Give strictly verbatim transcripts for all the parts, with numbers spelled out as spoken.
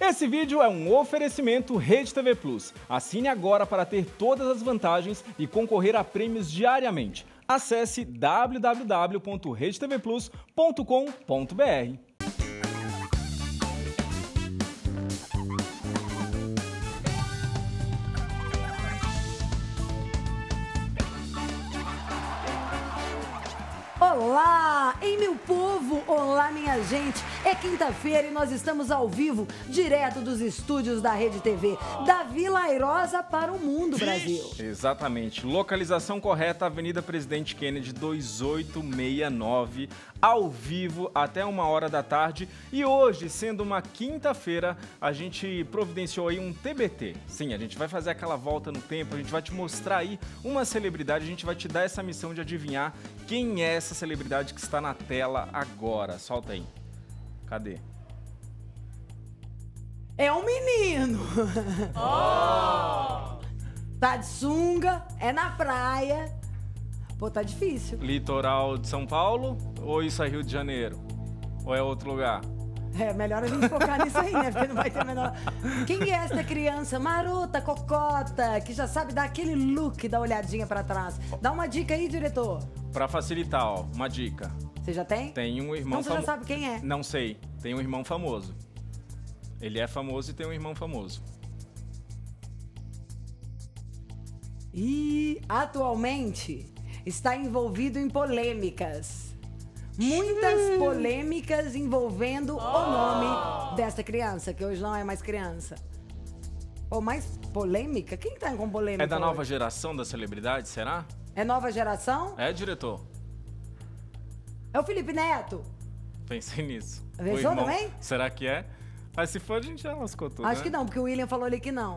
Esse vídeo é um oferecimento Rede T V Plus. Assine agora para ter todas as vantagens e concorrer a prêmios diariamente. Acesse w w w ponto rede t v plus ponto com ponto b r. Olá, hein, meu povo? Olá, minha gente. É quinta-feira e nós estamos ao vivo, direto dos estúdios da Rede T V, da Vila Airosa para o mundo, Brasil. Exatamente. Localização correta, Avenida Presidente Kennedy dois oito seis nove, ao vivo até uma hora da tarde. E hoje, sendo uma quinta-feira, a gente providenciou aí um T B T. Sim, a gente vai fazer aquela volta no tempo, a gente vai te mostrar aí uma celebridade, a gente vai te dar essa missão de adivinhar quem é essa celebridade que está na tela agora. Solta aí. Cadê? É um menino. Oh! Tá de sunga, é na praia. Pô, tá difícil. Litoral de São Paulo ou isso é Rio de Janeiro? Ou é outro lugar? É, melhor a gente focar nisso aí, né? Porque não vai ter menor... Quem é essa criança marota, cocota, que já sabe dar aquele look, dar olhadinha pra trás? Dá uma dica aí, diretor. Pra facilitar, ó, uma dica. Você já tem? Tem um irmão Então você famo... já sabe quem é. Não sei. Tem um irmão famoso. Ele é famoso e tem um irmão famoso. E atualmente está envolvido em polêmicas. Muitas polêmicas envolvendo oh. o nome dessa criança, que hoje não é mais criança. Ou mais polêmica? Quem tá com polêmica? É da nova hoje? geração da celebridade, será? É nova geração? É, diretor? É o Felipe Neto? Pensei nisso. Pensou também? Será que é? Mas se for, a gente já lascou tudo, Acho né? que não, porque o William falou ali que não.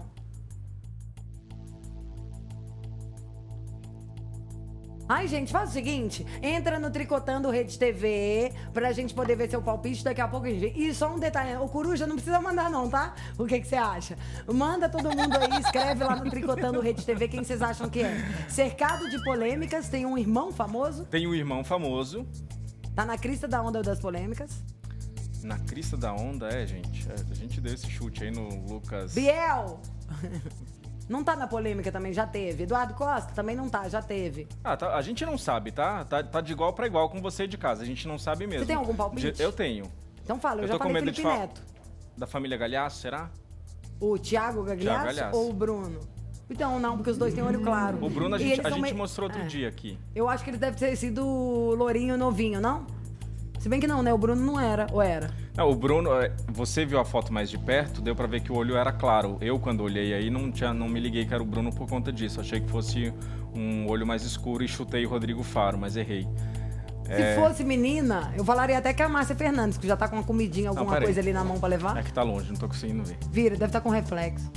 Ai, gente, faz o seguinte, entra no Tricotando Rede T V pra gente poder ver seu palpite, daqui a pouco a gente vê. E só um detalhe, o Coruja não precisa mandar não, tá? O que que você acha? Manda todo mundo aí, escreve lá no Tricotando Rede T V quem vocês acham que é. Cercado de polêmicas, tem um irmão famoso. Tem um irmão famoso. Tá na crista da onda das polêmicas. Na crista da onda, é, gente. É, a gente deu esse chute aí no Lucas... Biel! Não tá na polêmica também, já teve. Eduardo Costa também não tá, já teve. Ah, tá, a gente não sabe, tá? tá? Tá de igual pra igual com você de casa, a gente não sabe mesmo. Você tem algum palpite? Eu tenho. Então fala, eu, eu já tô falei com medo Felipe de Neto. Da família Galhaço, será? O Thiago Gagliasso, Gagliasso ou o Bruno? Então, não, porque os dois têm olho claro. O Bruno a E gente, eles a são gente meio- mostrou outro É. dia aqui. Eu acho que ele deve ter sido lourinho novinho, não? Se bem que não, né? O Bruno não era, ou era? Não, o Bruno, é, você viu a foto mais de perto, deu pra ver que o olho era claro. Eu, quando olhei aí, não, tinha, não me liguei que era o Bruno por conta disso. Achei que fosse um olho mais escuro e chutei o Rodrigo Faro, mas errei. Se fosse menina, eu falaria até que é a Márcia Fernandes, que já tá com uma comidinha, alguma peraí. coisa ali na mão pra levar. É que tá longe, não tô conseguindo ver. Vira, deve estar com reflexo.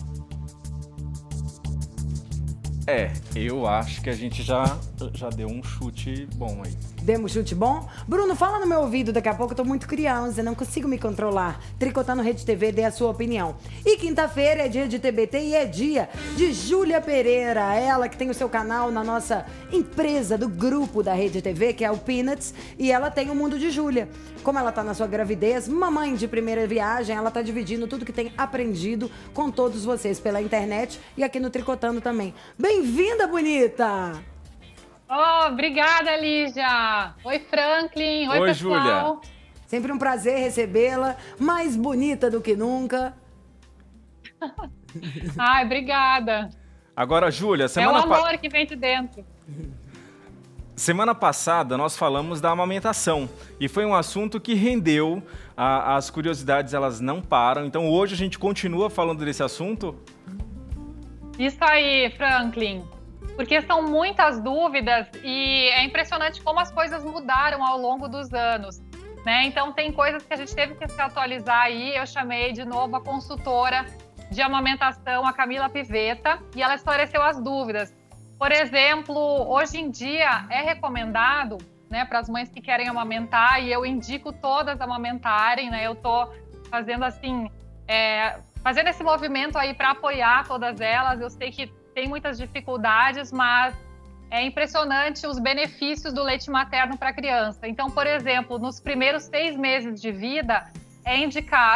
É, eu acho que a gente já, já deu um chute bom aí. Demos chute bom? Bruno, fala no meu ouvido daqui a pouco, eu tô muito criança, não consigo me controlar. Tricotando Rede T V, dê a sua opinião. E quinta-feira é dia de T B T e é dia de Júlia Pereira, ela que tem o seu canal na nossa empresa do grupo da Rede T V, que é o Peanuts, e ela tem o Mundo de Júlia. Como ela tá na sua gravidez, mamãe de primeira viagem, ela tá dividindo tudo que tem aprendido com todos vocês pela internet e aqui no Tricotando também. Bem-vinda, bonita! Oh, obrigada, Lígia. Oi, Franklin. Oi, Oi, pessoal. Júlia. Sempre um prazer recebê-la, mais bonita do que nunca. Ai, obrigada. Agora, Júlia, É o semana, amor pa... que vem de dentro. semana passada nós falamos da amamentação e foi um assunto que rendeu, a, as curiosidades elas não param, então hoje a gente continua falando desse assunto. Isso aí, Franklin. Porque são muitas dúvidas e é impressionante como as coisas mudaram ao longo dos anos, né? Então tem coisas que a gente teve que se atualizar aí. Eu chamei de novo a consultora de amamentação, a Camila Pivetta, e ela esclareceu as dúvidas. Por exemplo, hoje em dia é recomendado, né, para as mães que querem amamentar, e eu indico todas amamentarem, né? Eu tô fazendo assim, é, fazendo esse movimento aí para apoiar todas elas. Eu sei que tem muitas dificuldades, mas é impressionante os benefícios do leite materno para a criança. Então, por exemplo, nos primeiros seis meses de vida, é indicado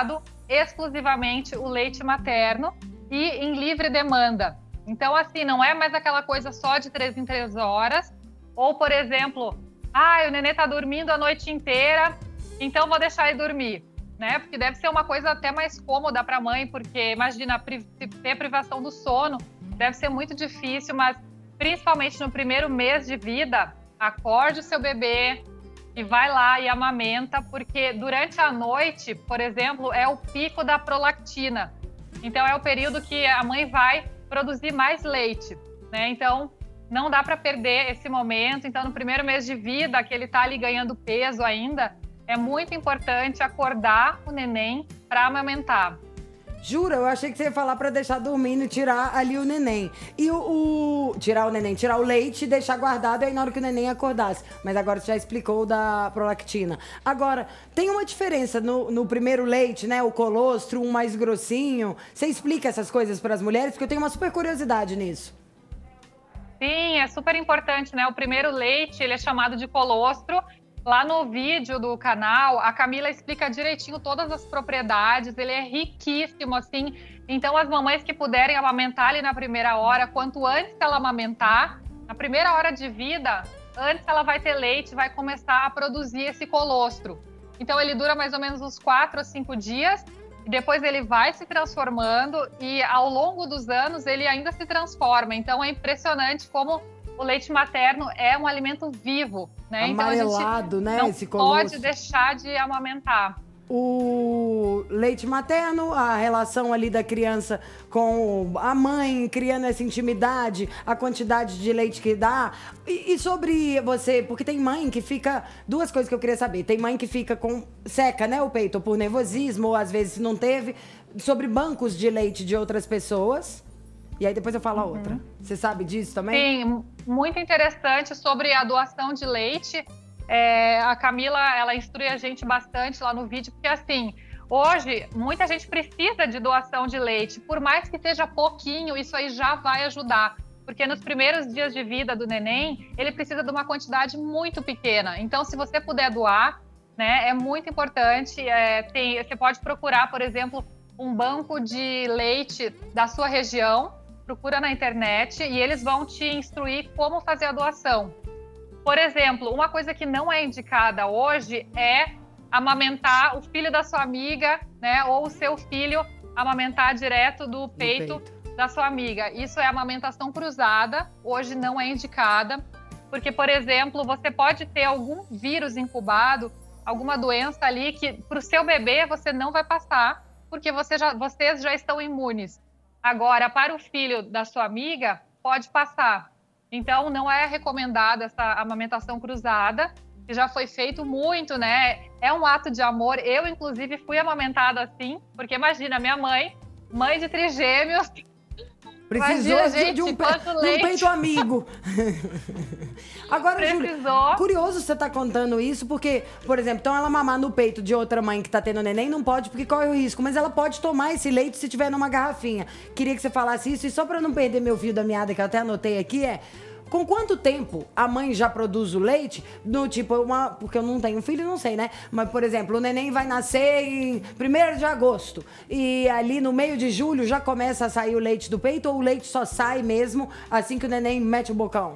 exclusivamente o leite materno e em livre demanda. Então, assim, não é mais aquela coisa só de três em três horas. Ou, por exemplo, ah, o nenê tá dormindo a noite inteira, então vou deixar ele dormir, né? Porque deve ser uma coisa até mais cômoda para a mãe, porque imagina, se ter privação do sono, deve ser muito difícil, mas principalmente no primeiro mês de vida, acorde o seu bebê e vai lá e amamenta, porque durante a noite, por exemplo, é o pico da prolactina. Então, é o período que a mãe vai produzir mais leite, né? Então, não dá para perder esse momento. Então, no primeiro mês de vida, que ele está ali ganhando peso ainda, é muito importante acordar o neném para amamentar. Jura? Eu achei que você ia falar pra deixar dormindo e tirar ali o neném. E o, o... Tirar o neném, tirar o leite e deixar guardado aí na hora que o neném acordasse. Mas agora você já explicou da prolactina. Agora, tem uma diferença no, no primeiro leite, né? O colostro, um mais grossinho. Você explica essas coisas para as mulheres? Porque eu tenho uma super curiosidade nisso. Sim, é super importante, né? O primeiro leite, ele é chamado de colostro. Lá no vídeo do canal, a Camila explica direitinho todas as propriedades, ele é riquíssimo, assim. Então, as mamães que puderem amamentar ali na primeira hora, quanto antes ela amamentar, na primeira hora de vida, antes ela vai ter leite, vai começar a produzir esse colostro. Então, ele dura mais ou menos uns quatro ou cinco dias, e depois ele vai se transformando, e ao longo dos anos ele ainda se transforma. Então, é impressionante como o leite materno é um alimento vivo, né? Amarelado, então, né? Não esse colostro. pode deixar de amamentar. O leite materno, a relação ali da criança com a mãe, criando essa intimidade, a quantidade de leite que dá. E, e sobre você, porque tem mãe que fica... Duas coisas que eu queria saber. Tem mãe que fica com... Seca, né, o peito, ou por nervosismo, ou às vezes não teve. Sobre bancos de leite de outras pessoas. E aí depois eu falo a outra. Você sabe disso também? Sim, muito interessante sobre a doação de leite. É, a Camila, ela instrui a gente bastante lá no vídeo, porque assim, hoje muita gente precisa de doação de leite. Por mais que seja pouquinho, isso aí já vai ajudar. Porque nos primeiros dias de vida do neném, ele precisa de uma quantidade muito pequena. Então, se você puder doar, né, é muito importante. É, tem, você pode procurar, por exemplo, um banco de leite da sua região. Procura na internet e eles vão te instruir como fazer a doação. Por exemplo, uma coisa que não é indicada hoje é amamentar o filho da sua amiga, né, ou o seu filho amamentar direto do peito, peito da sua amiga. Isso é amamentação cruzada, hoje não é indicada, porque, por exemplo, você pode ter algum vírus incubado, alguma doença ali que para o seu bebê você não vai passar, porque você já, vocês já estão imunes. Agora, para o filho da sua amiga, pode passar. Então, não é recomendada essa amamentação cruzada, que já foi feito muito, né? É um ato de amor. Eu, inclusive, fui amamentada assim, porque imagina, minha mãe, mãe de trigêmeos, precisou imagina, de, gente, de, um, pe de um peito amigo. Agora, Júlia, curioso você tá contando isso, porque, por exemplo, então ela mamar no peito de outra mãe que tá tendo neném, não pode, porque corre o risco, mas ela pode tomar esse leite se tiver numa garrafinha. Queria que você falasse isso, e só pra não perder meu fio da meada, que eu até anotei aqui, é... Com quanto tempo a mãe já produz o leite? No tipo, uma, porque eu não tenho filho, não sei, né? Mas, por exemplo, o neném vai nascer em primeiro de agosto. E ali no meio de julho já começa a sair o leite do peito, ou o leite só sai mesmo assim que o neném mete o bocão?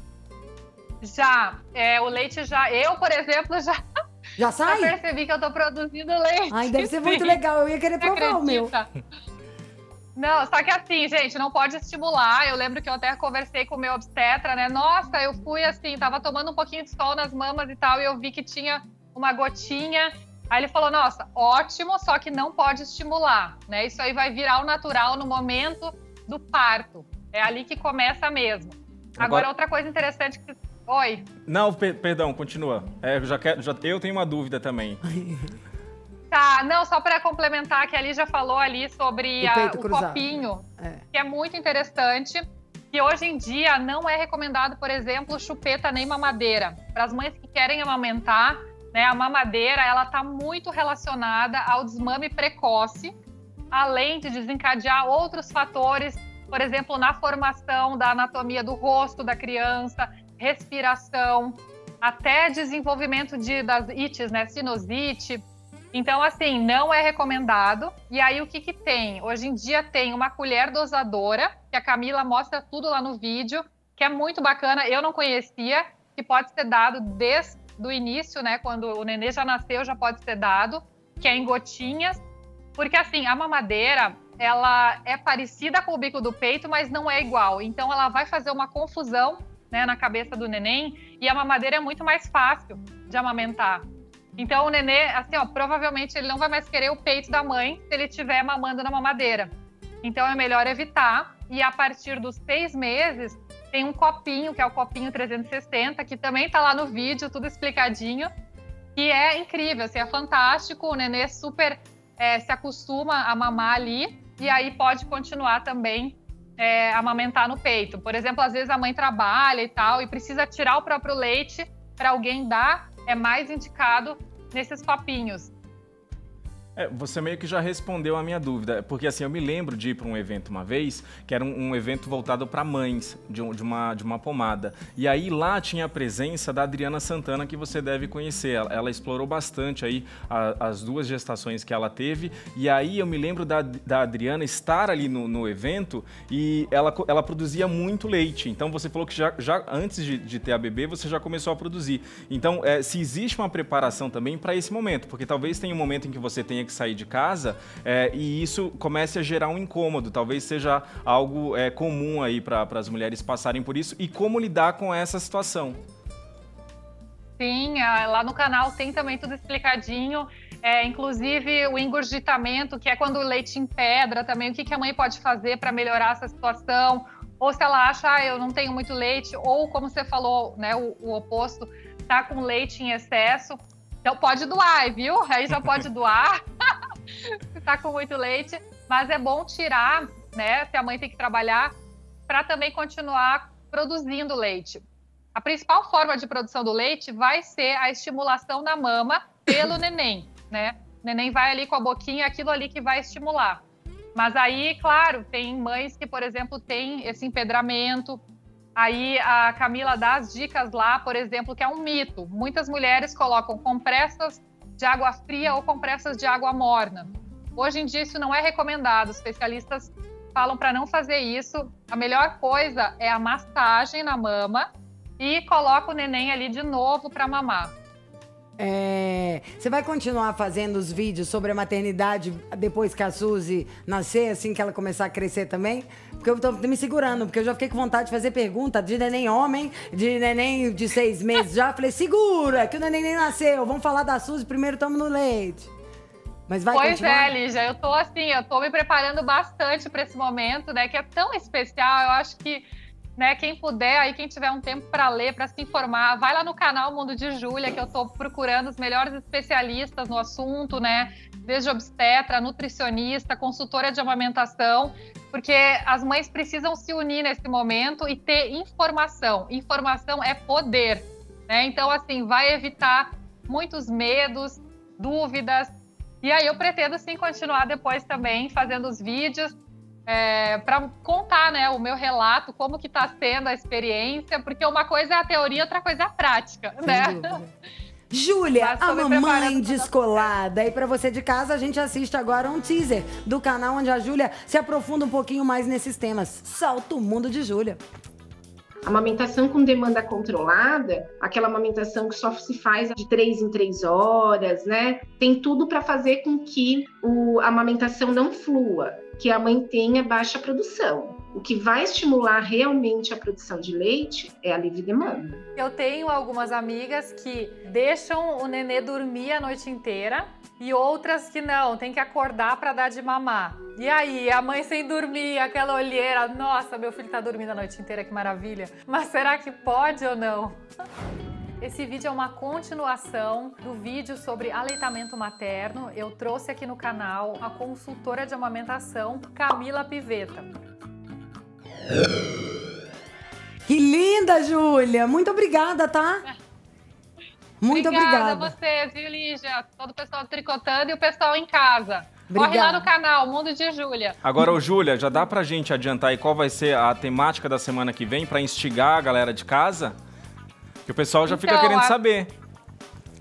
Já. É, o leite já... Eu, por exemplo, já... Já sai? Já percebi que eu tô produzindo leite. Ai, deve ser muito legal. Eu ia querer provar o meu. Não, só que assim, gente, não pode estimular. Eu lembro que eu até conversei com o meu obstetra, né? Nossa, eu fui assim, tava tomando um pouquinho de sol nas mamas e tal, e eu vi que tinha uma gotinha. Aí ele falou, nossa, ótimo, só que não pode estimular, né? Isso aí vai virar o natural no momento do parto. É ali que começa mesmo. Agora, Agora outra coisa interessante que... Oi? Não, per perdão, continua. É, eu, já quero, já, eu tenho uma dúvida também. Tá, não, só para complementar, que a Lígia falou ali sobre a, o copinho, é. que é muito interessante, que hoje em dia não é recomendado, por exemplo, chupeta nem mamadeira. Para as mães que querem amamentar, né, a mamadeira, ela está muito relacionada ao desmame precoce, além de desencadear outros fatores, por exemplo, na formação da anatomia do rosto da criança, respiração, até desenvolvimento de, das ites, né, sinusite. Então, assim, não é recomendado. E aí, o que que tem? Hoje em dia tem uma colher dosadora, que a Camila mostra tudo lá no vídeo, que é muito bacana. Eu não conhecia, que pode ser dado desde o início, né? Quando o nenê já nasceu, já pode ser dado, que é em gotinhas. Porque, assim, a mamadeira, ela é parecida com o bico do peito, mas não é igual. Então, ela vai fazer uma confusão, né, na cabeça do neném, e a mamadeira é muito mais fácil de amamentar. Então, o nenê, assim, ó, provavelmente ele não vai mais querer o peito da mãe se ele estiver mamando na mamadeira. Então, é melhor evitar. E a partir dos seis meses, tem um copinho, que é o copinho trezentos e sessenta, que também tá lá no vídeo, tudo explicadinho, que é incrível, assim, é fantástico. O nenê super é, se acostuma a mamar ali, e aí pode continuar também é, amamentar no peito. Por exemplo, às vezes a mãe trabalha e tal, e precisa tirar o próprio leite para alguém dar, é mais indicado nesses copinhos. É, você meio que já respondeu a minha dúvida, porque assim, eu me lembro de ir para um evento uma vez, que era um, um evento voltado para mães, de, um, de, uma, de uma pomada. E aí lá tinha a presença da Adriana Santana, que você deve conhecer. Ela, ela explorou bastante aí a, as duas gestações que ela teve, e aí eu me lembro da, da Adriana estar ali no, no evento e ela, ela produzia muito leite. Então você falou que já, já antes de, de ter a bebê, você já começou a produzir. Então, é, se existe uma preparação também para esse momento, porque talvez tenha um momento em que você tenha que sair de casa é, e isso comece a gerar um incômodo, talvez seja algo é, comum aí para as mulheres passarem por isso, e como lidar com essa situação. Sim, lá no canal tem também tudo explicadinho, é, inclusive o engurgitamento, que é quando o leite empedra também, o que, que a mãe pode fazer para melhorar essa situação, ou se ela acha, ah, eu não tenho muito leite, ou como você falou, né, o, o oposto, tá com leite em excesso. Então pode doar, viu? Aí já pode doar, se tá com muito leite. Mas é bom tirar, né? Se a mãe tem que trabalhar, para também continuar produzindo leite. A principal forma de produção do leite vai ser a estimulação da mama pelo neném, né? O neném vai ali com a boquinha, aquilo ali que vai estimular. Mas aí, claro, tem mães que, por exemplo, tem esse empedramento. Aí a Camila dá as dicas lá, por exemplo, que é um mito. Muitas mulheres colocam compressas de água fria ou compressas de água morna. Hoje em dia isso não é recomendado. Os especialistas falam para não fazer isso. A melhor coisa é a massagem na mama e coloca o neném ali de novo para mamar. É, você vai continuar fazendo os vídeos sobre a maternidade depois que a Suzy nascer, assim que ela começar a crescer também? Porque eu tô me segurando, porque eu já fiquei com vontade de fazer pergunta de neném homem, de neném de seis meses. Já falei, segura, que o neném nem nasceu. Vamos falar da Suzy, primeiro tamo no leite. Mas vai pois continuar? é, Lígia, eu tô assim, eu tô me preparando bastante para esse momento, né, que é tão especial. Eu acho que, né, quem puder, aí quem tiver um tempo para ler, para se informar, vai lá no canal Mundo de Júlia, que eu tô procurando os melhores especialistas no assunto, né, desde obstetra, nutricionista, consultora de amamentação, porque as mães precisam se unir nesse momento e ter informação. Informação é poder, né? Então, assim, vai evitar muitos medos, dúvidas. E aí eu pretendo, sim, continuar depois também fazendo os vídeos, É, para contar, né, o meu relato, como que tá sendo a experiência, porque uma coisa é a teoria, outra coisa é a prática, né? Júlia, a mamãe descolada. E para você de casa, a gente assiste agora um teaser do canal onde a Júlia se aprofunda um pouquinho mais nesses temas. Solta o Mundo de Júlia. Amamentação com demanda controlada, aquela amamentação que só se faz de três em três horas, né? Tem tudo para fazer com que o, a amamentação não flua, que a mãe tenha baixa produção. O que vai estimular realmente a produção de leite é a livre demanda. Eu tenho algumas amigas que deixam o nenê dormir a noite inteira e outras que não, tem que acordar para dar de mamar. E aí, a mãe sem dormir, aquela olheira, nossa, meu filho tá dormindo a noite inteira, que maravilha. Mas será que pode ou não? Esse vídeo é uma continuação do vídeo sobre aleitamento materno. Eu trouxe aqui no canal a consultora de amamentação, Camila Pivetta. Que linda, Júlia! Muito obrigada, tá? Muito obrigada. Obrigada a vocês, viu, Lígia? Todo o pessoal tricotando e o pessoal em casa. Obrigada. Corre lá no canal, Mundo de Júlia. Agora, ô Júlia, já dá pra gente adiantar aí qual vai ser a temática da semana que vem pra instigar a galera de casa? Que o pessoal já Então, fica querendo a... saber.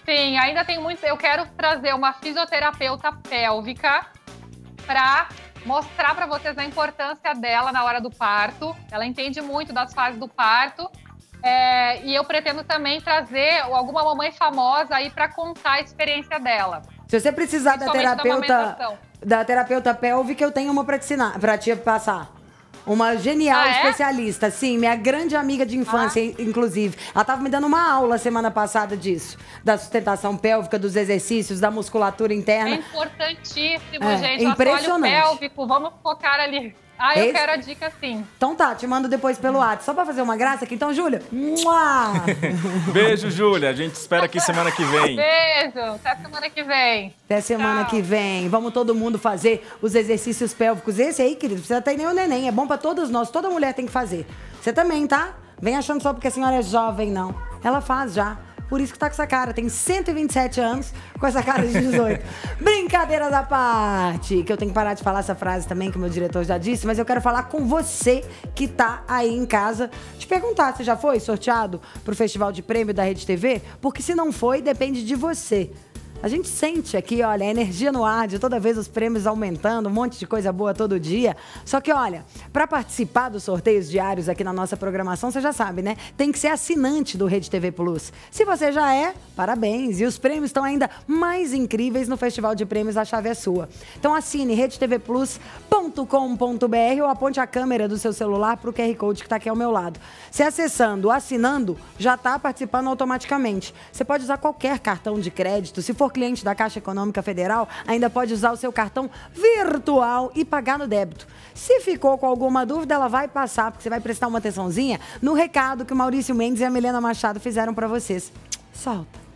Sim, ainda tem muito. Eu quero trazer uma fisioterapeuta pélvica para mostrar para vocês a importância dela na hora do parto. Ela entende muito das fases do parto. É, e eu pretendo também trazer alguma mamãe famosa aí para contar a experiência dela. Se você precisar da terapeuta, da, da terapeuta pélvica, eu tenho uma para te ensinar, para te passar. Uma genial ah, é? especialista, sim, minha grande amiga de infância, ah. inclusive. Ela tava me dando uma aula semana passada disso, da sustentação pélvica, dos exercícios, da musculatura interna. É importantíssimo, é, gente. Impressionante. O assoalho pélvico, vamos focar ali. Ah, eu Esse... quero a dica sim. Então tá, te mando depois pelo WhatsApp, só pra fazer uma graça aqui. Então, Júlia, mua! Beijo, Júlia. A gente espera aqui semana que vem. Beijo, até semana que vem. Até semana Tchau. que vem. Vamos todo mundo fazer os exercícios pélvicos. Esse aí, querido, precisa ter nem o neném. É bom pra todos nós, toda mulher tem que fazer. Você também, tá? Vem achando só porque a senhora é jovem, não. Ela faz já. Por isso que tá com essa cara. Tem cento e vinte e sete anos com essa cara de dezoito. Brincadeiras à parte. Que eu tenho que parar de falar essa frase também, que o meu diretor já disse. Mas eu quero falar com você que tá aí em casa. Te perguntar, você já foi sorteado pro Festival de Prêmio da Rede T V? Porque se não foi, depende de você. A gente sente aqui, olha, a energia no ar de toda vez os prêmios aumentando, um monte de coisa boa todo dia. Só que, olha, para participar dos sorteios diários aqui na nossa programação, você já sabe, né? Tem que ser assinante do Rede T V Plus. Se você já é, parabéns. E os prêmios estão ainda mais incríveis no Festival de Prêmios A Chave é Sua. Então assine rede t v plus ponto com ponto b r ou aponte a câmera do seu celular para o Q R Code que está aqui ao meu lado. Se acessando, assinando, já está participando automaticamente. Você pode usar qualquer cartão de crédito. Se for cliente da Caixa Econômica Federal, ainda pode usar o seu cartão virtual e pagar no débito. Se ficou com alguma dúvida, ela vai passar, porque você vai prestar uma atençãozinha no recado que o Maurício Mendes e a Milena Machado fizeram para vocês. Solta.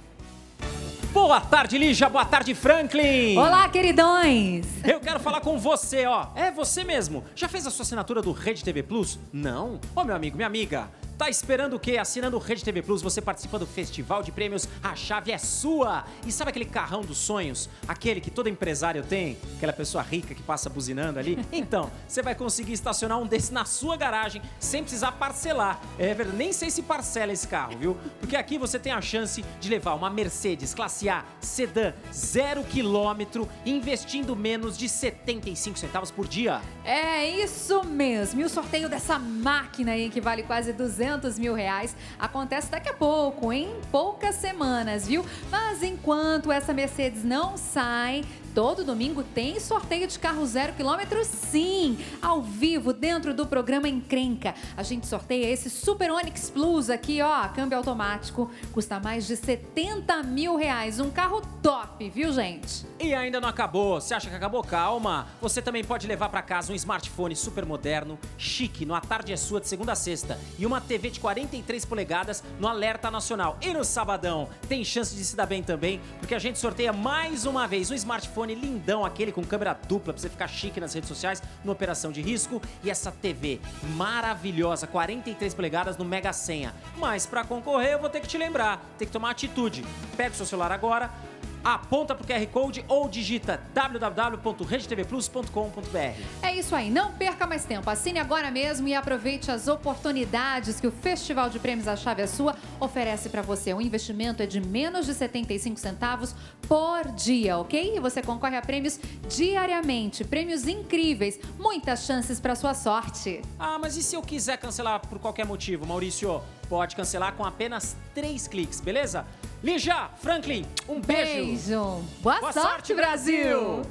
Boa tarde, Lígia. Boa tarde, Franklin. Olá, queridões. Eu quero falar com você, ó. É você mesmo. Já fez a sua assinatura do Rede T V Plus? Não? Ô, meu amigo, minha amiga, tá esperando o quê? Assinando o Rede T V Plus, você participa do Festival de Prêmios A Chave é Sua. E sabe aquele carrão dos sonhos? Aquele que todo empresário tem? Aquela pessoa rica que passa buzinando ali? Então, você vai conseguir estacionar um desse na sua garagem sem precisar parcelar. É verdade, nem sei se parcela esse carro, viu? Porque aqui você tem a chance de levar uma Mercedes Classe A, sedã, zero quilômetro, investindo menos de setenta e cinco centavos por dia. É isso mesmo. E o sorteio dessa máquina aí, que vale quase duzentos mil reais, acontece daqui a pouco, em poucas semanas, viu? Mas enquanto essa Mercedes não sai, todo domingo tem sorteio de carro zero quilômetro, sim, ao vivo, dentro do programa Encrenca. A gente sorteia esse Super Onix Plus aqui, ó, câmbio automático, custa mais de setenta mil reais, um carro top, viu, gente? E ainda não acabou, você acha que acabou? Calma, você também pode levar pra casa um smartphone super moderno, chique, no A Tarde é Sua de segunda a sexta, e uma T V de quarenta e três polegadas no Alerta Nacional. E no sabadão, tem chance de se dar bem também, porque a gente sorteia mais uma vez um smartphone lindão, aquele com câmera dupla pra você ficar chique nas redes sociais, no Operação de Risco, e essa T V maravilhosa, quarenta e três polegadas no Mega Senha. Mas pra concorrer eu vou ter que te lembrar, tem que tomar atitude. Pega o seu celular agora, aponta pro Q R Code ou digita w w w ponto rede t v plus ponto com ponto b r. É isso aí, não perca mais tempo. Assine agora mesmo e aproveite as oportunidades que o Festival de Prêmios A Chave é Sua oferece para você. O investimento é de menos de setenta e cinco centavos por dia, ok? E você concorre a prêmios diariamente, prêmios incríveis, muitas chances para sua sorte. Ah, mas e se eu quiser cancelar por qualquer motivo, Maurício? Pode cancelar com apenas três cliques, beleza? Lígia, Franklin, um beijo. Beijo. Boa, Boa sorte, sorte, Brasil.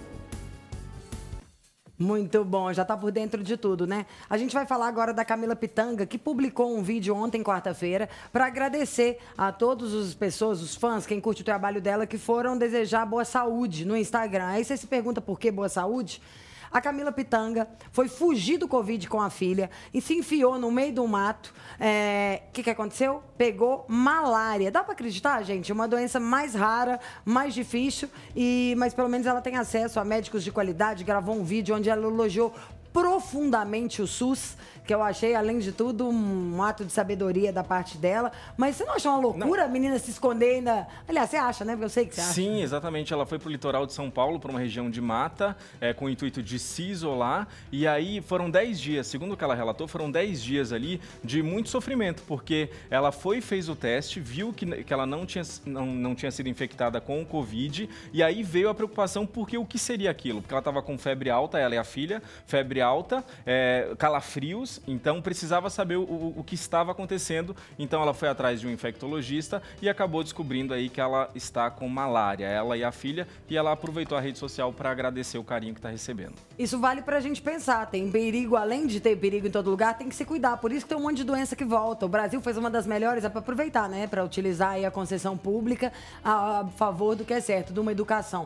Muito bom, já tá por dentro de tudo, né? A gente vai falar agora da Camila Pitanga, que publicou um vídeo ontem, quarta-feira, para agradecer a todas as pessoas, os fãs, quem curte o trabalho dela, que foram desejar boa saúde no Instagram. Aí você se pergunta por que boa saúde? A Camila Pitanga foi fugir do Covid com a filha e se enfiou no meio do mato. O é, que, que aconteceu? Pegou malária. Dá para acreditar, gente? Uma doença mais rara, mais difícil, e, mas pelo menos ela tem acesso a médicos de qualidade. Gravou um vídeo onde ela elogiou profundamente o SUS, que eu achei, além de tudo, um ato de sabedoria da parte dela. Mas você não acha uma loucura não. a menina se esconder ainda? Aliás, você acha, né? Porque eu sei que você acha. Sim, exatamente. Ela foi pro litoral de São Paulo, para uma região de mata, é, com o intuito de se isolar. E aí foram dez dias, segundo o que ela relatou, foram dez dias ali de muito sofrimento, porque ela foi e fez o teste, viu que, que ela não tinha, não, não tinha sido infectada com o Covid, e aí veio a preocupação, porque o que seria aquilo? Porque ela estava com febre alta, ela e a filha, febre alta, é, calafrios, então precisava saber o, o, o que estava acontecendo. Então ela foi atrás de um infectologista e acabou descobrindo aí que ela está com malária, ela e a filha, e ela aproveitou a rede social para agradecer o carinho que está recebendo. Isso vale pra gente pensar, tem perigo, além de ter perigo em todo lugar, tem que se cuidar, por isso que tem um monte de doença que volta. O Brasil fez uma das melhores, é para aproveitar, né, para utilizar aí a concessão pública a, a favor do que é certo, de uma educação.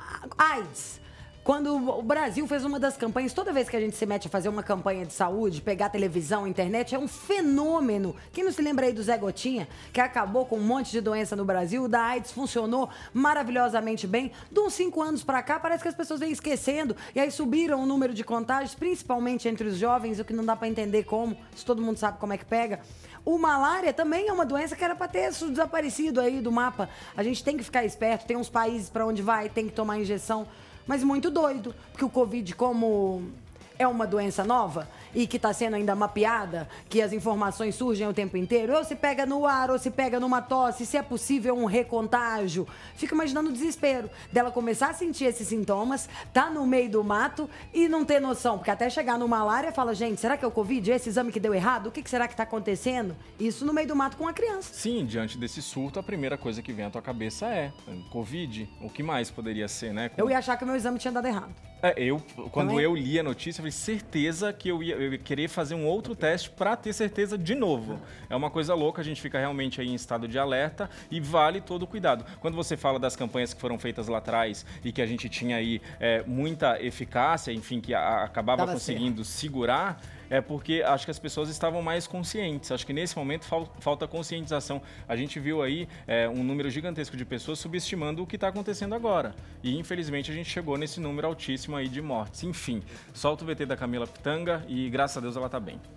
AIDS. Quando o Brasil fez uma das campanhas, toda vez que a gente se mete a fazer uma campanha de saúde, pegar televisão, internet, é um fenômeno. Quem não se lembra aí do Zé Gotinha, que acabou com um monte de doença no Brasil, o da AIDS funcionou maravilhosamente bem. De uns cinco anos pra cá, parece que as pessoas vêm esquecendo, e aí subiram o número de contágios, principalmente entre os jovens, o que não dá pra entender como, se todo mundo sabe como é que pega. O malária também é uma doença que era para ter desaparecido aí do mapa. A gente tem que ficar esperto, tem uns países para onde vai, tem que tomar injeção. Mas muito doido, porque o Covid, como é uma doença nova e que está sendo ainda mapeada, que as informações surgem o tempo inteiro, ou se pega no ar, ou se pega numa tosse, se é possível um recontágio. Fico imaginando o desespero dela começar a sentir esses sintomas, tá no meio do mato e não ter noção, porque até chegar no malária, fala, gente, será que é o Covid? Esse exame que deu errado? O que será que está acontecendo? Isso no meio do mato com a criança. Sim, diante desse surto, a primeira coisa que vem à tua cabeça é Covid. O que mais poderia ser, né? Com... Eu ia achar que o meu exame tinha dado errado. É, eu, quando Também? eu li a notícia, eu falei, certeza que eu ia, eu ia querer fazer um outro teste para ter certeza de novo. É uma coisa louca, a gente fica realmente aí em estado de alerta e vale todo o cuidado. Quando você fala das campanhas que foram feitas lá atrás e que a gente tinha aí é, muita eficácia, enfim, que a, acabava Dava conseguindo certo. segurar, é porque acho que as pessoas estavam mais conscientes. Acho que nesse momento fal, falta conscientização. A gente viu aí é, um número gigantesco de pessoas subestimando o que está acontecendo agora. E infelizmente a gente chegou nesse número altíssimo aí de mortes. Enfim, solta o V T da Camila Pitanga e graças a Deus ela está bem.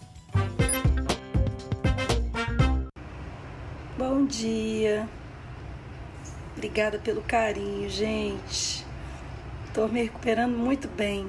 Bom dia. Obrigada pelo carinho, gente. Estou me recuperando muito bem.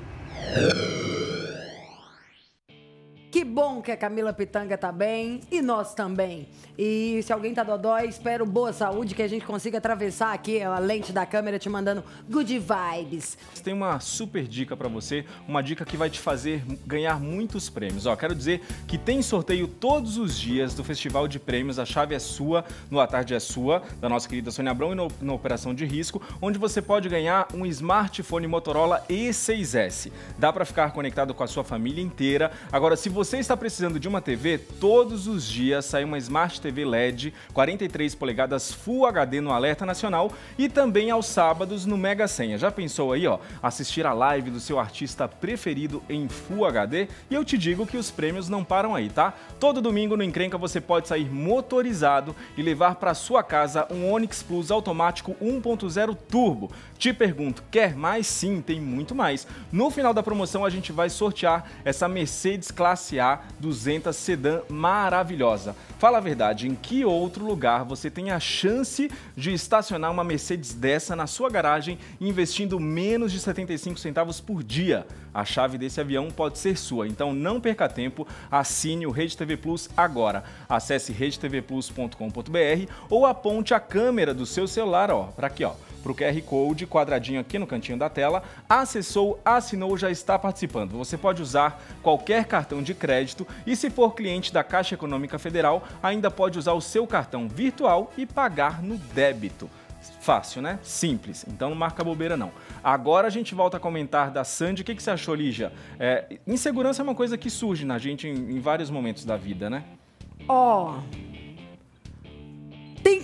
Que bom que a Camila Pitanga tá bem e nós também. E se alguém tá dodói, espero boa saúde, que a gente consiga atravessar aqui a lente da câmera te mandando good vibes. Tem uma super dica pra você, uma dica que vai te fazer ganhar muitos prêmios. Ó, quero dizer que tem sorteio todos os dias do Festival de Prêmios A Chave é Sua, no A Tarde é Sua, da nossa querida Sônia Abrão e no, no Operação de Risco, onde você pode ganhar um smartphone Motorola E seis S. Dá pra ficar conectado com a sua família inteira. Agora, se você está precisando de uma T V, todos os dias sai uma Smart T V L E D quarenta e três polegadas Full H D no Alerta Nacional e também aos sábados no Mega Senha. Já pensou aí, ó, assistir a live do seu artista preferido em Full H D? E eu te digo que os prêmios não param aí, tá? Todo domingo no Encrenca você pode sair motorizado e levar para sua casa um Onix Plus automático um ponto zero turbo. Te pergunto, quer mais? Sim, tem muito mais. No final da promoção a gente vai sortear essa Mercedes Classe A duzentos sedã maravilhosa. Fala a verdade, em que outro lugar você tem a chance de estacionar uma Mercedes dessa na sua garagem investindo menos de setenta e cinco centavos por dia? A chave desse avião pode ser sua, então não perca tempo, assine o Rede T V Plus agora. Acesse rede t v plus ponto com ponto b r ou aponte a câmera do seu celular, ó, para aqui, ó, para o Q R Code, quadradinho aqui no cantinho da tela, acessou, assinou, já está participando. Você pode usar qualquer cartão de crédito e, se for cliente da Caixa Econômica Federal, ainda pode usar o seu cartão virtual e pagar no débito. Fácil, né? Simples. Então não marca bobeira, não. Agora a gente volta a comentar da Sandy. O que, que você achou, Lígia? É, insegurança é uma coisa que surge na gente em, em vários momentos da vida, né? Ó... Oh. Tem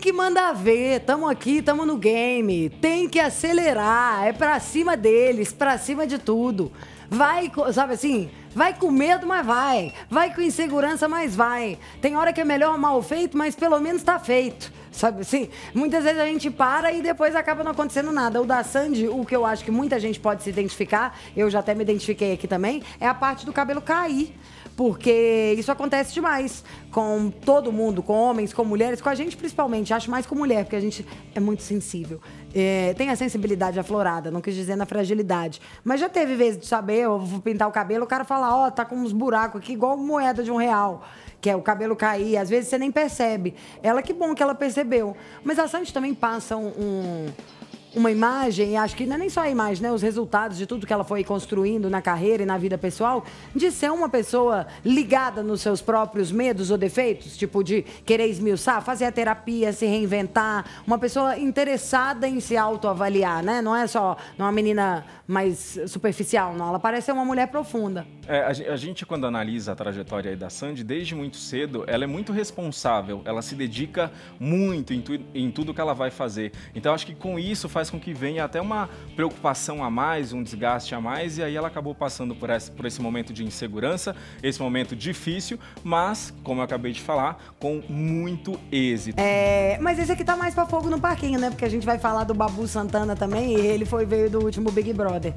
que mandar ver, tamo aqui, tamo no game, tem que acelerar, é pra cima deles, pra cima de tudo. Vai, sabe assim, vai com medo, mas vai. Vai com insegurança, mas vai. Tem hora que é melhor mal feito, mas pelo menos tá feito. Sabe assim? Muitas vezes a gente para e depois acaba não acontecendo nada. O da Sandy, o que eu acho que muita gente pode se identificar, eu já até me identifiquei aqui também, é a parte do cabelo cair. Porque isso acontece demais com todo mundo, com homens, com mulheres, com a gente principalmente. Acho mais com mulher, porque a gente é muito sensível. É, tem a sensibilidade aflorada, não quis dizer na fragilidade. Mas já teve vezes de saber, eu vou pintar o cabelo, o cara fala, ó, oh, tá com uns buracos aqui, igual moeda de um real. Que é o cabelo cair, às vezes você nem percebe. Ela, que bom que ela percebeu. Mas a Sandy também passa um... um uma imagem, e acho que não é nem só a imagem, né? Os resultados de tudo que ela foi construindo na carreira e na vida pessoal, de ser uma pessoa ligada nos seus próprios medos ou defeitos, tipo de querer esmiuçar, fazer a terapia, se reinventar, uma pessoa interessada em se autoavaliar, né? Não é só uma menina mais superficial, não. Ela parece ser uma mulher profunda. É, a gente, quando analisa a trajetória aí da Sandy, desde muito cedo, ela é muito responsável, ela se dedica muito em, tu, em tudo que ela vai fazer. Então, acho que com isso faz com que venha até uma preocupação a mais, um desgaste a mais, e aí ela acabou passando por esse, por esse momento de insegurança, esse momento difícil, mas, como eu acabei de falar, com muito êxito. É, mas esse aqui tá mais pra fogo no parquinho, né? Porque a gente vai falar do Babu Santana também, e ele foi veio do último Big Brother.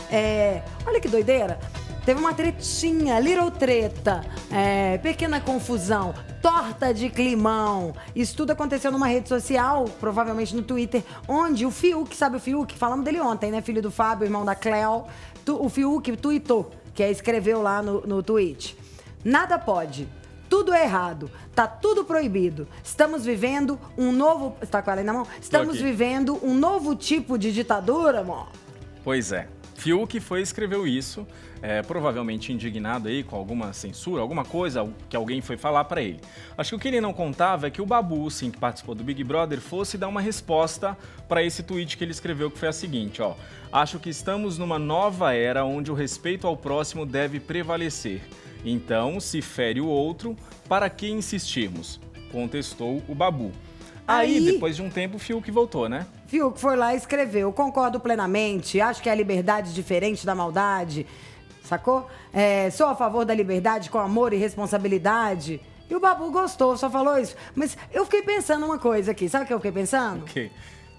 É, olha que doideira. Teve uma tretinha, little treta, é, pequena confusão, torta de climão. Isso tudo aconteceu numa rede social, provavelmente no Twitter, onde o Fiuk, sabe o Fiuk? Falamos dele ontem, né? Filho do Fábio, irmão da Cleo. Tu, o Fiuk tweetou, que é, escreveu lá no, no tweet. Nada pode. Tudo é errado, tá tudo proibido. Estamos vivendo um novo... Você tá com ela aí na mão? Estamos vivendo um novo tipo de ditadura, amor. Pois é. Fiuk foi escreveu isso, é, provavelmente indignado aí com alguma censura, alguma coisa que alguém foi falar para ele. Acho que o que ele não contava é que o Babu, sim, que participou do Big Brother, fosse dar uma resposta para esse tweet que ele escreveu, que foi a seguinte, ó. Acho que estamos numa nova era onde o respeito ao próximo deve prevalecer. Então, se fere o outro, para que insistirmos? Contestou o Babu. Aí, Aí, depois de um tempo, o Fiuk voltou, né? Fiuk foi lá e escreveu, concordo plenamente, acho que é a liberdade diferente da maldade, sacou? É, sou a favor da liberdade com amor e responsabilidade. E o Babu gostou, só falou isso. Mas eu fiquei pensando uma coisa aqui, sabe o que eu fiquei pensando? Ok.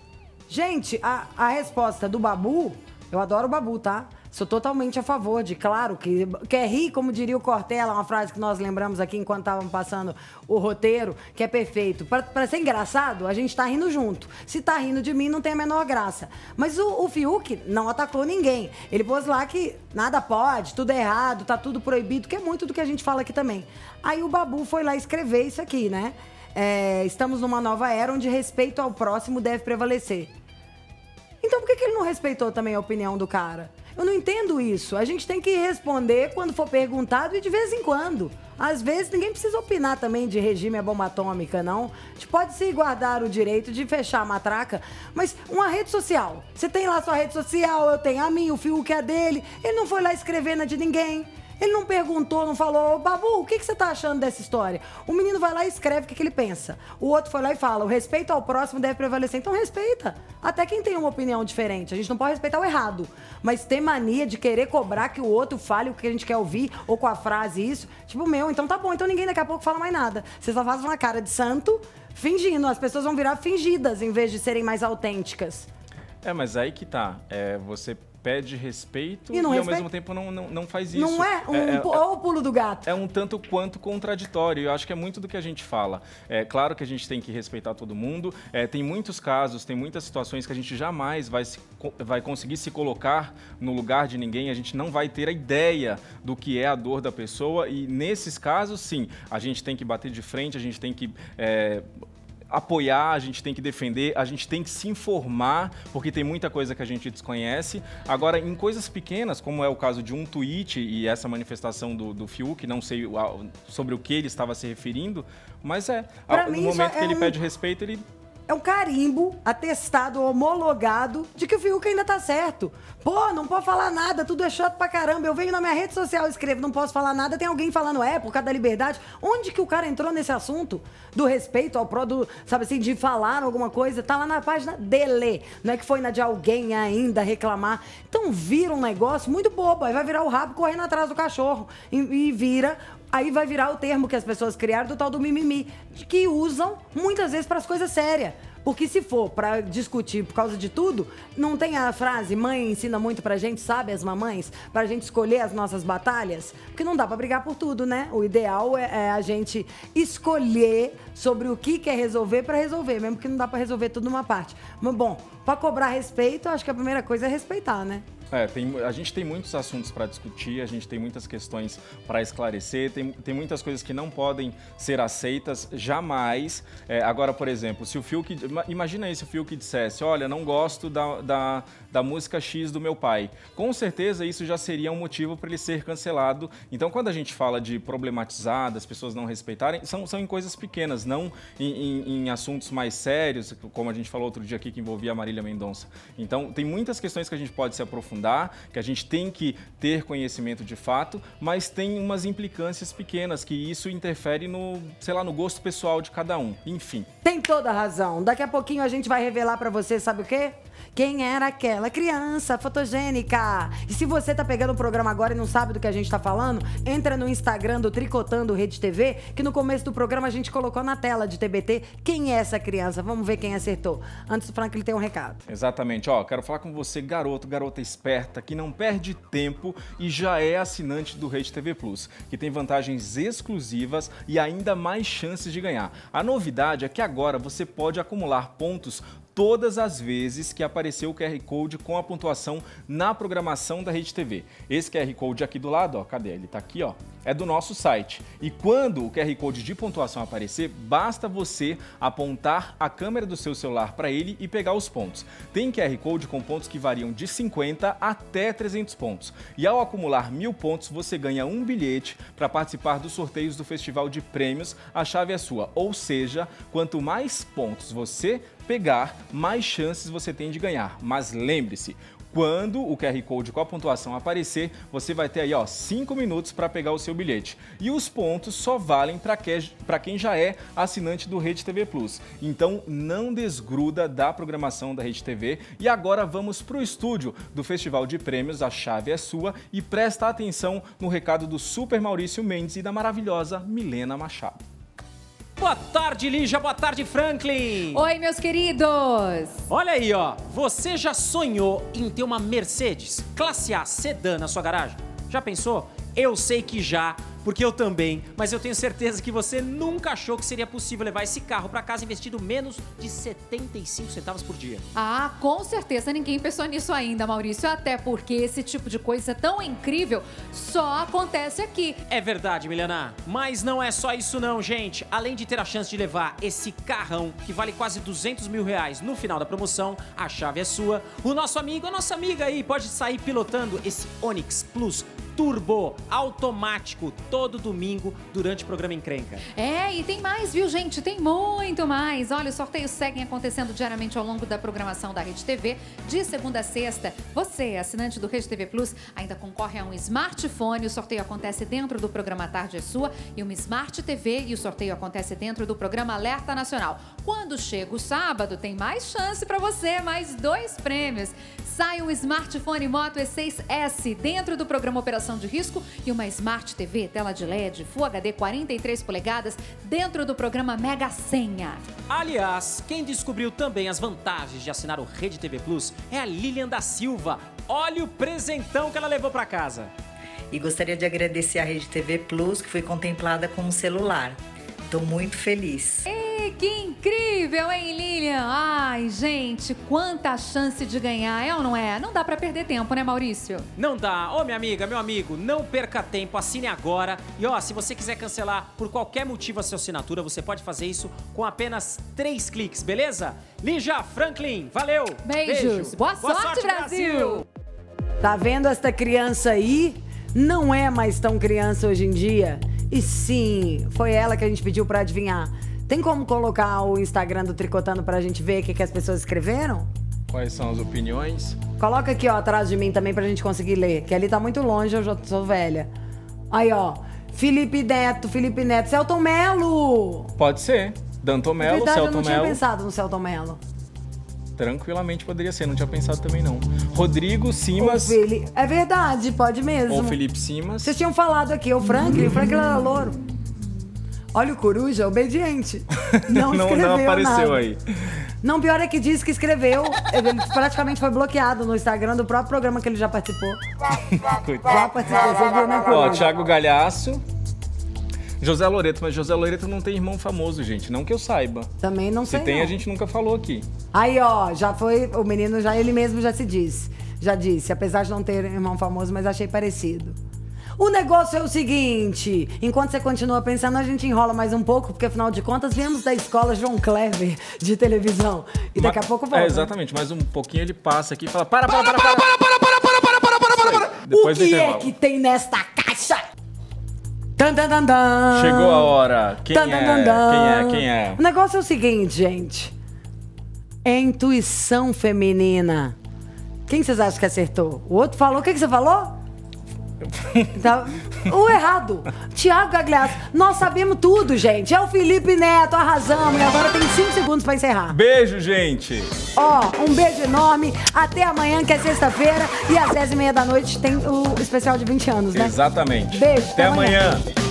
Gente, a, a resposta do Babu, eu adoro o Babu, tá? Sou totalmente a favor de, claro, que quer rir, como diria o Cortella, uma frase que nós lembramos aqui enquanto estávamos passando o roteiro, que é perfeito. Pra, pra ser engraçado, a gente tá rindo junto. Se tá rindo de mim, não tem a menor graça. Mas o, o Fiuk não atacou ninguém. Ele pôs lá que nada pode, tudo é errado, tá tudo proibido, que é muito do que a gente fala aqui também. Aí o Babu foi lá escrever isso aqui, né? É, estamos numa nova era onde respeito ao próximo deve prevalecer. Então por que, que ele não respeitou também a opinião do cara? Eu não entendo isso. A gente tem que responder quando for perguntado e de vez em quando. Às vezes ninguém precisa opinar também de regime a bomba atômica, não. A gente pode se guardar o direito de fechar a matraca, mas uma rede social. Você tem lá sua rede social, eu tenho a minha, o Fiuk é a dele. Ele não foi lá escrever na de ninguém. Ele não perguntou, não falou, Babu, o que, que você tá achando dessa história? O menino vai lá e escreve o que, que ele pensa. O outro foi lá e fala, o respeito ao próximo deve prevalecer. Então respeita. Até quem tem uma opinião diferente. A gente não pode respeitar o errado. Mas ter mania de querer cobrar que o outro fale o que a gente quer ouvir, ou com a frase isso, tipo, meu, então tá bom. Então ninguém daqui a pouco fala mais nada. Você só faz uma cara de santo, fingindo. As pessoas vão virar fingidas em vez de serem mais autênticas. É, mas aí que tá. É, você pede respeito e, e, ao respeito? mesmo tempo não, não, não faz isso. Não é? Um, é, é ou o pulo do gato. É um tanto quanto contraditório. Eu acho que é muito do que a gente fala. É claro que a gente tem que respeitar todo mundo. É, tem muitos casos, tem muitas situações que a gente jamais vai, se, vai conseguir se colocar no lugar de ninguém. A gente não vai ter a ideia do que é a dor da pessoa. E nesses casos, sim, a gente tem que bater de frente, a gente tem que... É, apoiar, a gente tem que defender, a gente tem que se informar, porque tem muita coisa que a gente desconhece. Agora, em coisas pequenas, como é o caso de um tweet e essa manifestação do, do Fiuk, não sei sobre o que ele estava se referindo, mas é, pra no mim, momento é que ele um... pede respeito, ele é um carimbo atestado, homologado de que o Fiuk ainda tá certo. Pô, não pode falar nada, tudo é chato pra caramba. Eu venho na minha rede social e escrevo, não posso falar nada, tem alguém falando, é, por causa da liberdade. Onde que o cara entrou nesse assunto? Do respeito ao pró do, sabe assim, de falar alguma coisa? Tá lá na página dele. Não é que foi na de alguém ainda reclamar. Então vira um negócio muito bobo, aí vai virar o rabo correndo atrás do cachorro. E, e vira... Aí vai virar o termo que as pessoas criaram do tal do mimimi, que usam muitas vezes para as coisas sérias. Porque se for para discutir por causa de tudo, não tem a frase, mãe ensina muito pra gente, sabe, as mamães, pra gente escolher as nossas batalhas? Porque não dá pra brigar por tudo, né? O ideal é, é a gente escolher sobre o que quer resolver pra resolver, mesmo que não dá pra resolver tudo numa parte. Mas bom, pra cobrar respeito, acho que a primeira coisa é respeitar, né? É, tem, a gente tem muitos assuntos para discutir, a gente tem muitas questões para esclarecer, tem, tem muitas coisas que não podem ser aceitas jamais. É, agora, por exemplo, se o Fiuk... Imagina aí se o Fiuk dissesse, olha, não gosto da, da, da música X do meu pai. Com certeza isso já seria um motivo para ele ser cancelado. Então, quando a gente fala de problematizar, das pessoas não respeitarem, são, são em coisas pequenas, não em, em, em assuntos mais sérios, como a gente falou outro dia aqui que envolvia a Marília Mendonça. Então, tem muitas questões que a gente pode se aprofundar, que a gente tem que ter conhecimento de fato, mas tem umas implicâncias pequenas que isso interfere no, sei lá, no gosto pessoal de cada um. Enfim. Tem toda a razão. Daqui a pouquinho a gente vai revelar pra você, sabe o quê? Quem era aquela criança fotogênica. E se você tá pegando o programa agora e não sabe do que a gente tá falando, entra no Instagram do Tricotando Rede T V, que no começo do programa a gente colocou na tela de T B T quem é essa criança. Vamos ver quem acertou. Antes do Franklin tem um recado. Exatamente. Ó, quero falar com você, garoto, garota esperta, que não perde tempo e já é assinante do Rede T V Plus, que tem vantagens exclusivas e ainda mais chances de ganhar. A novidade é que agora você pode acumular pontos todas as vezes que apareceu o Q R Code com a pontuação na programação da Rede T V. Esse Q R Code aqui do lado, ó, cadê? Ele tá aqui, ó, é do nosso site. E quando o Q R Code de pontuação aparecer, basta você apontar a câmera do seu celular para ele e pegar os pontos. Tem Q R Code com pontos que variam de cinquenta até trezentos pontos. E ao acumular mil pontos, você ganha um bilhete para participar dos sorteios do Festival de Prêmios A Chave é Sua. Ou seja, quanto mais pontos você pegar, mais chances você tem de ganhar. Mas lembre-se, quando o Q R Code com a pontuação aparecer, você vai ter aí ó, cinco minutos para pegar o seu bilhete. E os pontos só valem para quem já é assinante do Rede T V Plus. Então não desgruda da programação da Rede T V. E agora vamos para o estúdio do Festival de Prêmios A Chave é Sua e presta atenção no recado do Super Maurício Mendes e da maravilhosa Milena Machado. Boa tarde, Lígia. Boa tarde, Franklin. Oi, meus queridos. Olha aí, ó. Você já sonhou em ter uma Mercedes Classe A sedã na sua garagem? Já pensou? Eu sei que já, porque eu também, mas eu tenho certeza que você nunca achou que seria possível levar esse carro para casa investindo menos de setenta e cinco centavos por dia. Ah, com certeza ninguém pensou nisso ainda, Maurício, até porque esse tipo de coisa tão incrível só acontece aqui. É verdade, Milena, mas não é só isso não, gente. Além de ter a chance de levar esse carrão que vale quase duzentos mil reais no final da promoção, a chave é sua, o nosso amigo, a nossa amiga aí pode sair pilotando esse Onix Plus Turbo automático todo domingo durante o programa Encrenca. É, e tem mais, viu, gente? Tem muito mais. Olha, os sorteios seguem acontecendo diariamente ao longo da programação da Rede T V, de segunda a sexta. Você, assinante do Rede T V Plus, ainda concorre a um smartphone. O sorteio acontece dentro do programa A Tarde é Sua e uma Smart T V, e o sorteio acontece dentro do programa Alerta Nacional. Quando chega o sábado, tem mais chance para você, mais dois prêmios. Sai um smartphone Moto E seis S dentro do programa Operação de Risco e uma Smart T V, tela de L E D, Full H D quarenta e três polegadas dentro do programa Mega Senha. Aliás, quem descobriu também as vantagens de assinar o Rede T V Plus é a Lilian da Silva. Olha o presentão que ela levou para casa. E gostaria de agradecer a Rede T V Plus, que foi contemplada com um celular. Estou muito feliz. E que incrível, hein, Lilian? Ai, gente, quanta chance de ganhar, é ou não é? Não dá pra perder tempo, né, Maurício? Não dá. Ô, minha amiga, meu amigo, não perca tempo, assine agora. E ó, se você quiser cancelar por qualquer motivo a sua assinatura, você pode fazer isso com apenas três cliques, beleza? Lígia, Franklin, valeu! Beijos! Beijo. Boa, Boa sorte, sorte Brasil. Brasil! Tá vendo esta criança aí? Não é mais tão criança hoje em dia. E sim, foi ela que a gente pediu pra adivinhar. Tem como colocar o Instagram do Tricotando pra gente ver o que, que as pessoas escreveram? Quais são as opiniões? Coloca aqui, ó, atrás de mim também pra gente conseguir ler. Que ali tá muito longe, eu já sou velha. Aí, ó. Felipe Neto, Felipe Neto. Celton Mello! Pode ser. Danton Mello, Verdade, Celton eu não tinha Mello. pensado no Celton Mello. Tranquilamente poderia ser, não tinha pensado também não. Rodrigo Simas. Fili... É verdade, pode mesmo. Ou Felipe Simas. Vocês tinham falado aqui, o Franklin, o Franklin era louro. Olha o coruja, obediente. Não escreveu não, não apareceu nada. aí. Não, pior é que diz que escreveu. Ele praticamente foi bloqueado no Instagram do próprio programa que ele já participou. Já participou, você viu, né, coruja? Ó, Thiago Galhaço. José Loreto, mas José Loreto não tem irmão famoso, gente. Não que eu saiba. Também não sei. Se tem, não. a gente nunca falou aqui. Aí, ó, já foi. O menino, já ele mesmo já se disse. Já disse, apesar de não ter irmão famoso, mas achei parecido. O negócio é o seguinte, enquanto você continua pensando, a gente enrola mais um pouco, porque afinal de contas, viemos da escola João Kleber de televisão. E daqui a pouco volta. É, exatamente, mas um pouquinho ele passa aqui e fala: para, para, para, para, para, para, para, para, para, para, para, para, para. Depois O que é que tem nesta caixa? Dan, dan, dan, dan. Chegou a hora. Quem Dan, é? dan, dan, dan. Quem é? Quem é? O negócio é o seguinte, gente. É intuição feminina. Quem vocês acham que acertou? O outro falou. O que, que você falou? Tá... O errado. Thiago Gagliasso. Nós sabemos tudo, gente. É o Felipe Neto, arrasamos. E agora tem cinco segundos pra encerrar. Beijo, gente. Ó, um beijo enorme. Até amanhã, que é sexta-feira. E às dez e meia da noite tem o especial de vinte anos, né? Exatamente. Beijo. Até, até amanhã. amanhã.